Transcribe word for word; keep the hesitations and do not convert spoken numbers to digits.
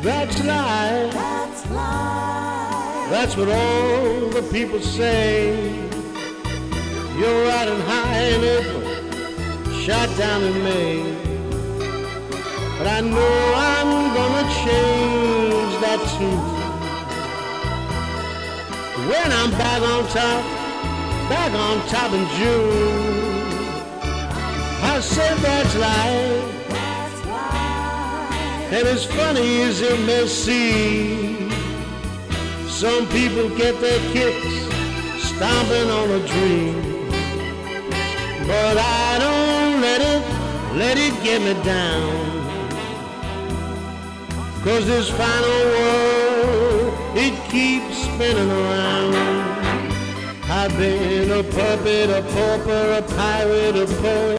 That's life. That's life. That's what all the people say. You're riding high in April, shot down in May. But I know I'm gonna change that too. When I'm back on top, back on top in June, I said that's life. That's life. And as funny as it may seem, some people get their kicks stomping on a dream. But I don't let it, let it get me down. 'Cause this final world, it keeps spinning around. I've been a puppet, a pauper, a pirate, a poet.